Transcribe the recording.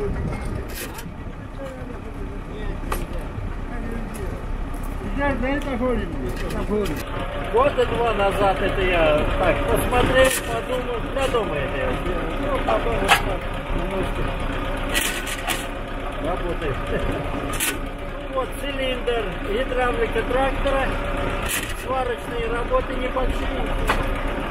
Года два назад это я так посмотрел, подумал, для дома это я сделал. Ну, потом вот так немножко работает. Вот цилиндр, гидравлика трактора, сварочные работы небольшие.